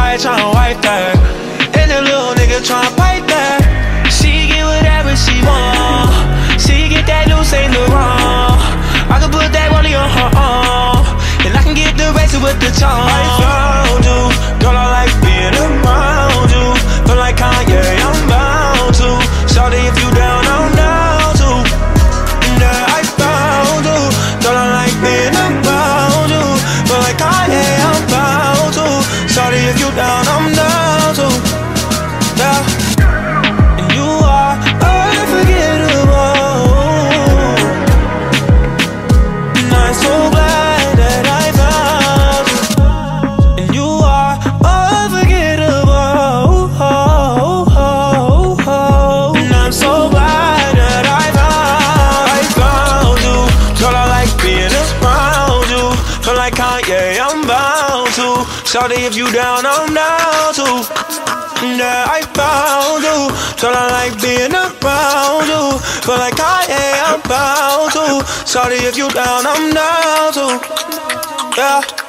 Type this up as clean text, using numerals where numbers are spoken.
right, tryna wipe that. And the little nigga tryna pipe that. She get whatever she want. She get that loose, ain't no wrong. I can put that money on her arm, and I can get the rest with the charm. I found you, girl, I like being around you. Feel like Kanye, I'm bound to. Shawty, if you down, I'm down to. Yeah, I found you, girl, I like being around you. Feel like Kanye, I'm bound to. Shawty, if you down, I'm down to. Yeah. And you are unforgettable. And I'm so glad that I found you. And you are unforgettable. And I'm so glad that I found you. Girl, I like being around you. Feel like Kanye, I'm bound to. Shawty, if you down, I'm down to. Yeah, I found you. Girl, I like being around you. Feel like Kanye, I'm bound to. Shawty, if you down, I'm down to. Yeah.